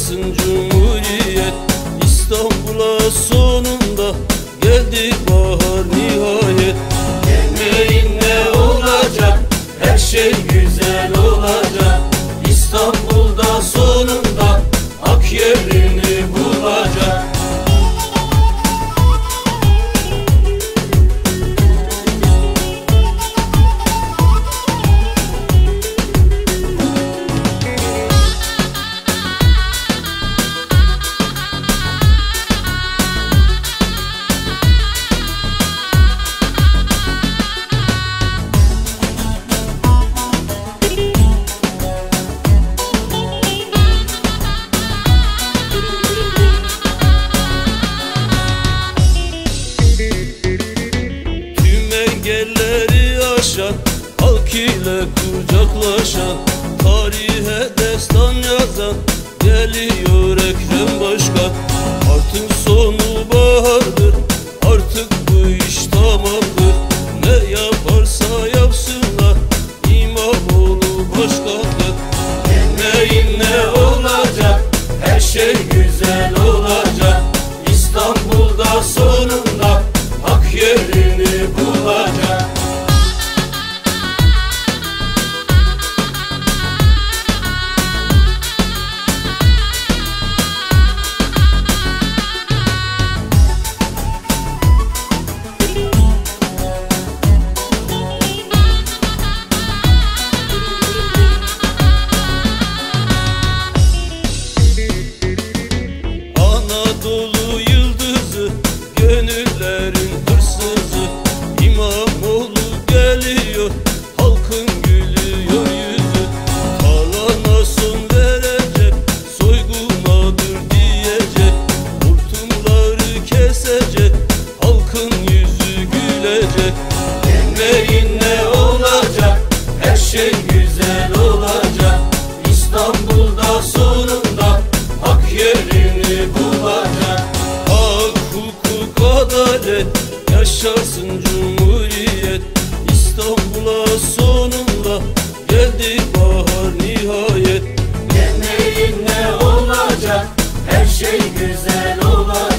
yaşasın Cumhuriyet. İstanbul'a sonunda geldi bahar nihayet. Gelmeyin ne olacak, her şey güzel olacak. İstanbul'da sonunda hak yerini bulacak. Engelleri aşan, halk ile kucaklaşan, tarihe destan yazan geliyor Ekrem Başkan. Artık sonu bahardır, artık bu iş tamamdır. Ne yaparsa yapsınlar, İmamoğlu başkandır. Gelmeyin ne olacak, her şey güzel olacak. İstanbul'da sonunda hak yerini bulacak. Anadolu yıldızı, gönüllerin hırsızı, İmamoğlu geliyor, halkın gülüyor yüzü. Kalana son verecek, soygunadır diyecek, hortumları kesecek, halkın yüzü gülecek. Gelmeyin ne olacak, her şey güzel olacak. İstanbul'da sonunda hak yerini bulacak. Hak, hukuk, adalet, yaşasın Cumhuriyet. İstanbul'a sonunda geldi bahar nihayet. Gelmeyin ne olacak, her şey güzel olacak.